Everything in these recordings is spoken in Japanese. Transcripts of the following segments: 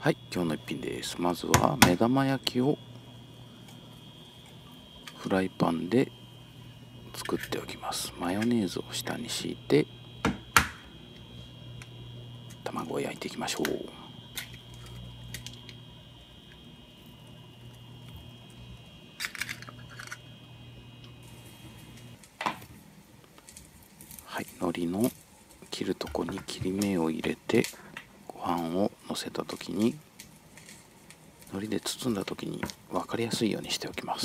はい、今日の一品です。まずは目玉焼きをフライパンで作っておきます。マヨネーズを下に敷いて卵を焼いていきましょう。はい、海苔の切るとこに切り目を入れてご飯をのせた時に海苔で包んだ時に分かりやすいようにしておきます。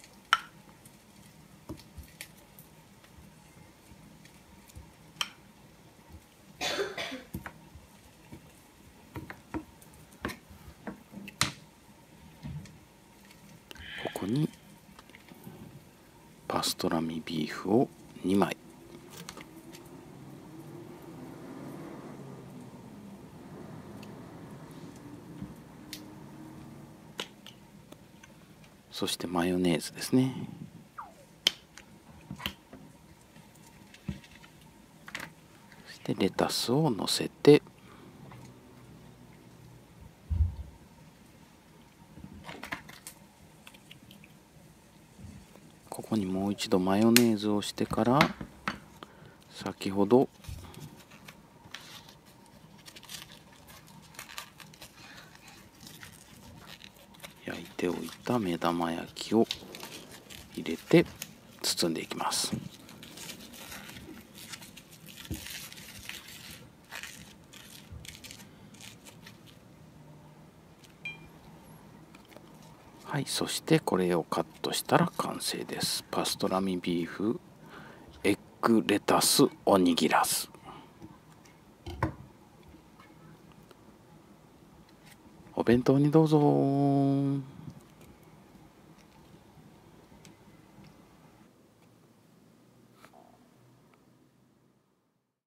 ここにパストラミビーフを2枚、そしてマヨネーズですね。そしてレタスをのせてここにもう一度マヨネーズをしてから先ほど焼いておいた目玉焼きを入れて包んでいきます。はい、そしてこれをカットしたら完成です。パストラミビーフエッグレタスおにぎらず。お弁当にどうぞ。